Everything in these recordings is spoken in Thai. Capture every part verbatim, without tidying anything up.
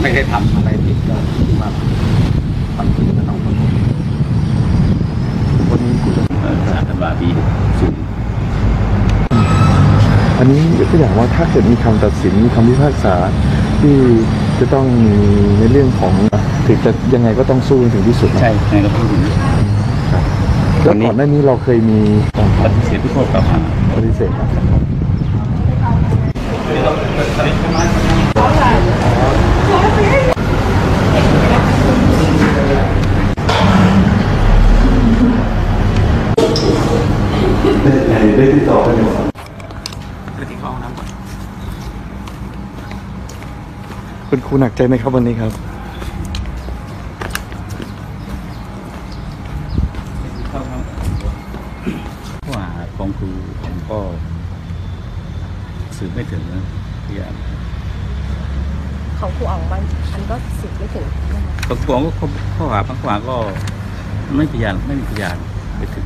ไม่ได้ทำอะไรผิดก็คือว่าความจริงก็ต้องพ้นวันนี้คุณสารธันวาปีศูนย์อันนี้ยกตัวอย่างว่าถ้าเกิดมีคำตัดสินมีคำพิพากษาที่จะต้องมีในเรื่องของถึงจะยังไงก็ต้องสู้ถึงที่สุดใช่ไงก็ต้องถึงแล้วก่อนหน้านี้เราเคยมีปฏิเสธทุกข้อกล่าวหาปฏิเสธครับได้ติดต่อกันอยู่ไปที่ห้องน้ำก่อนคุณครูหนักใจไหมครับวันนี้ครับว่าของครูผมก็สืบไม่ถึงนะพี่อ่านของครูอ๋องบางอันก็สืบไม่ถึงของครูอ๋องก็ข้อหาบางข้อหาก็ไม่พยานไม่มีพยานไปถึง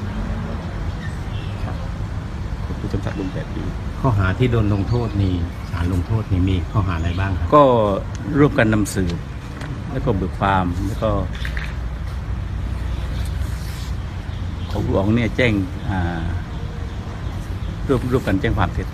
ครูจำกัดลงแปดปีข้อหาที่โดนลงโทษนี่ศาลลงโทษนี่มีข้อหาอะไรบ้างครับก็ร่วมกันนำสืบแล้วก็เบิกความแล้วก็ของครูอ๋องเนี่ยแจ้งร่วมร่วมกันแจ้งความเท็จ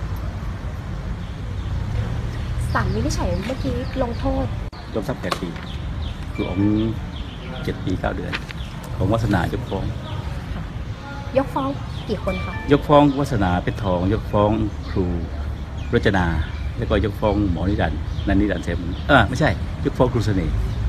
ศาลวินิจฉัยเมื่อกี้ลงโทษยกทรัพย์แปดปีครูอ๋องเจ็ดปีเก้าเดือนของวัฒนายกฟ้องยกฟ้องกี่คนคะยกฟ้องวัฒนาเป็นทองยกฟ้องครูรจนาแล้วก็ยกฟ้องหมอนิรันดร์นันนิรันดร์เสมเออไม่ใช่ยกฟ้องครูเสน่ห์